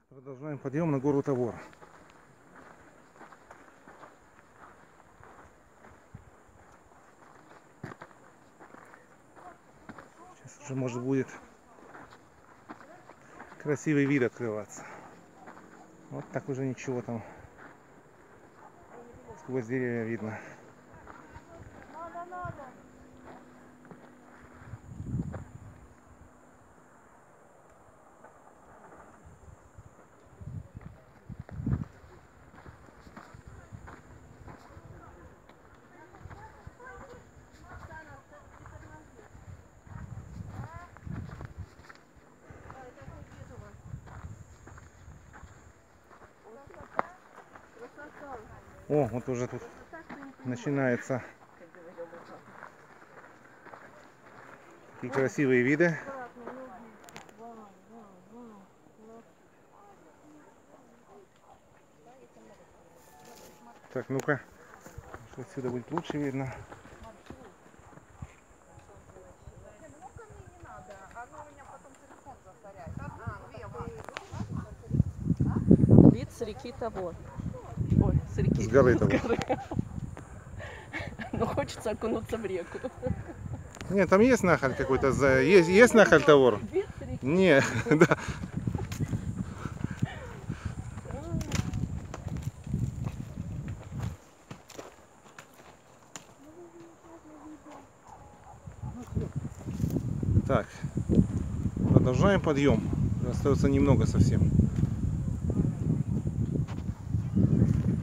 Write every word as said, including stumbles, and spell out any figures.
Продолжаем подъем на гору Тавор. Сейчас уже может будет красивый вид открываться. Вот так уже ничего там сквозь деревья видно. О, вот уже тут начинается такие красивые виды. Так, ну-ка, отсюда будет лучше видно. Вид с реки Тавор. Ой, с реки. С горы Тавор. Но хочется окунуться в реку. Нет, там есть нахаль какой-то. Есть, есть нахаль Тавор? Нет, да. Так, продолжаем подъем. Остается немного совсем.